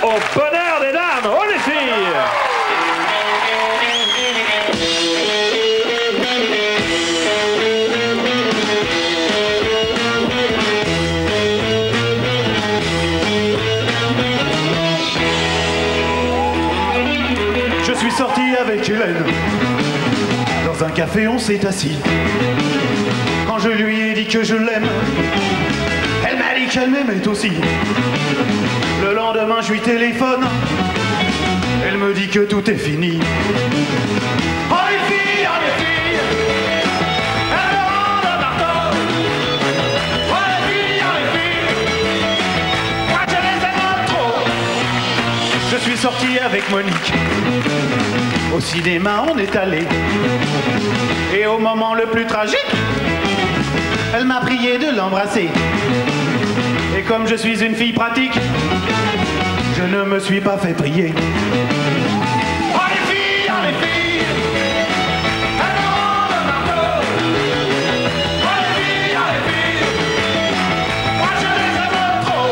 au bonheur des dames. Oh les filles! Je suis sorti avec Hélène. Dans un café, on s'est assis. Quand je lui ai dit que je l'aime, elle m'a dit qu'elle m'aimait aussi. Le lendemain, je lui téléphone. Elle me dit que tout est fini. Oh les filles, elles me rendent marteau. Oh les filles, moi je les aime trop. Je suis sorti avec Monique. Au cinéma, on est allé. Et au moment le plus tragique, elle m'a prié de l'embrasser. Et comme je suis une fille pratique, je ne me suis pas fait prier. Oh les filles, elles me rendent marteau. Oh les filles, moi je les aime trop.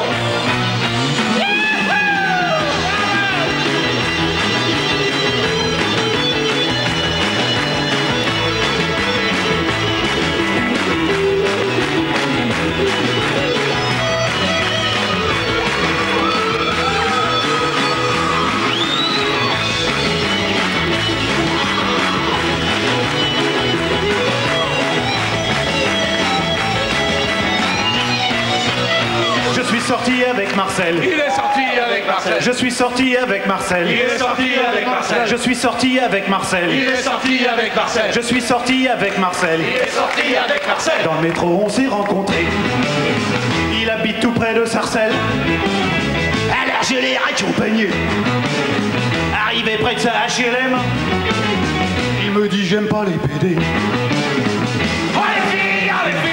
Je suis sorti avec Marcel. Il est sorti avec Marcel. Je suis sorti avec Marcel. Il est sorti avec Marcel. Je suis sorti avec Marcel. Il est sorti avec Marcel. Je suis sorti avec Marcel. Il est sorti avec Marcel. Dans le métro, on s'est rencontrés. Il habite tout près de Sarcelles. Alors je l'ai accompagné. Arrivé près de sa HLM, il me dit j'aime pas les PD. Oh les filles,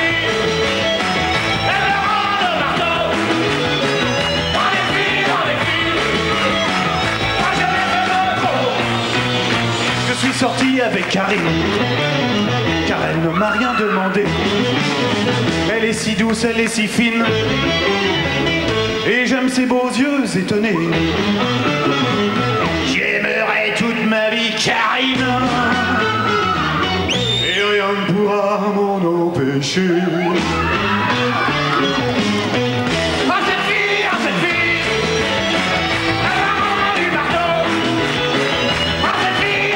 elles me rendent marteau. Oh les filles, moi je les aime trop. Je suis sorti avec Karine, car elle ne m'a rien demandé. Elle est si douce, elle est si fine, et j'aime ses beaux yeux étonnés. J'aimerais toute ma vie Karine, et rien ne pourra m'en empêcher. Ah cette fille, elle m'a rendu marteau. Ah cette fille,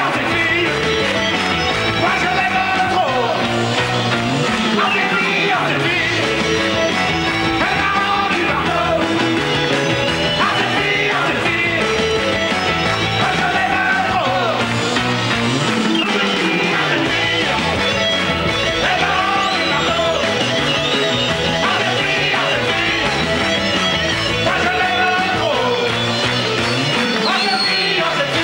moi je l'aime trop. Ah cette fille, elle m'a rendu marteau. Ah cette fille, moi je l'aime trop. Ah cette fille, elle m'a rendu marteau. Ah cette fille, moi je l'aime trop. Ah cette fille, elle m'a rendu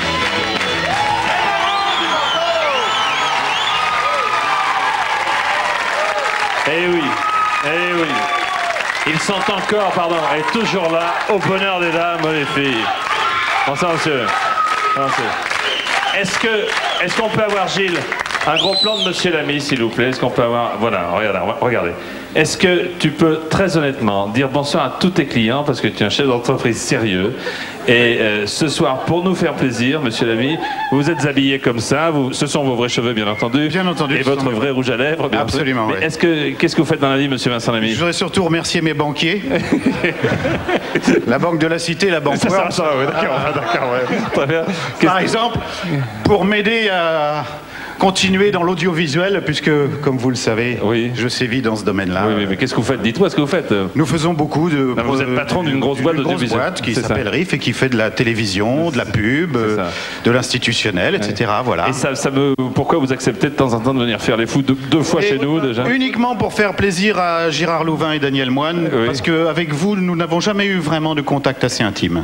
Eh oui, eh oui. Ils sont encore, pardon, et toujours là, au bonheur des dames, les filles. Bonsoir, monsieur. Bonsoir, monsieur. Est-ce qu'on peut avoir, Gilles, un gros plan de monsieur l'ami, s'il vous plaît? Est-ce qu'on peut avoir... Voilà, regardez. Est-ce que tu peux, très honnêtement, dire bonsoir à tous tes clients, parce que tu es un chef d'entreprise sérieux, et ce soir, pour nous faire plaisir, monsieur l'ami, vous êtes habillé comme ça, ce sont vos vrais cheveux, bien entendu. Bien entendu. Et votre vrai rouge à lèvres, bien Absolument, entendu. oui. Mais qu'est-ce que vous faites dans la vie, monsieur Vincent Lamy? Je voudrais surtout remercier mes banquiers. La Banque de la Cité, la Banque Ça, World. ouais, d'accord, ouais. Très bien. Par exemple, pour m'aider à continuer dans l'audiovisuel, puisque, comme vous le savez, Oui. je sévis dans ce domaine-là. Oui, mais qu'est-ce que vous faites? Dites-moi ce que vous faites. Nous faisons beaucoup de... Non, vous êtes patron d'une grosse boîte d'audiovisuel. boîte qui C'est ça. s'appelle RIF et qui fait de la télévision, de la pub, ça. de l'institutionnel, etc. Voilà. Et pourquoi vous acceptez de temps en temps de venir faire les fous deux fois chez nous déjà? Uniquement pour faire plaisir à Gérard Louvain et Daniel Moine, Oui. parce qu'avec vous, nous n'avons jamais eu vraiment de contact assez intime.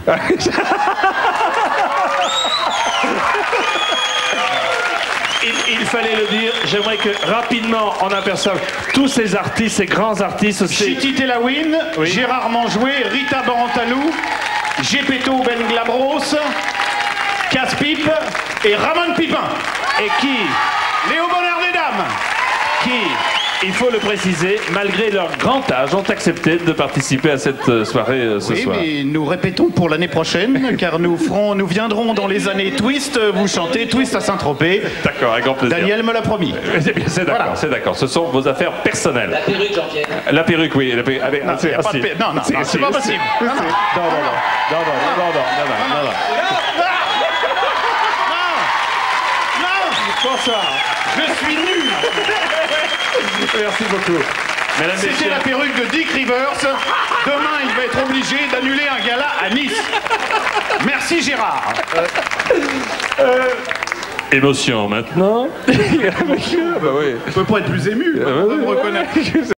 Il fallait le dire. J'aimerais que rapidement on aperçoive tous ces artistes, ces grands artistes. Chiti Telawin, Oui. Gérard Manjoué, Rita Barantalou, Gepetto Ben Glabros, Casse-Pipe et Ramon Pipin. Et qui? Léo Bonheur des Dames. Qui? il faut le préciser, malgré leur grand âge, ont accepté de participer à cette soirée ce soir. Oui, mais nous répétons pour l'année prochaine, car nous viendrons dans les années Twist, vous chantez Twist à Saint-Tropez. D'accord, avec grand plaisir. Daniel me l'a promis. C'est d'accord, Voilà. c'est d'accord. Ce sont vos affaires personnelles. La perruque, Jean-Pierre. La perruque, oui. La perruque. Non, y a pas de non, non, non, c'est pas possible. Non, non. Bonsoir. Je suis nul. Merci beaucoup. Mesdames, C'était messieurs, la perruque de Dick Rivers. Demain, il va être obligé d'annuler un gala à Nice. Merci Gérard. émotion maintenant. Bah oui. On peut pas être plus ému. On peut me reconnaître.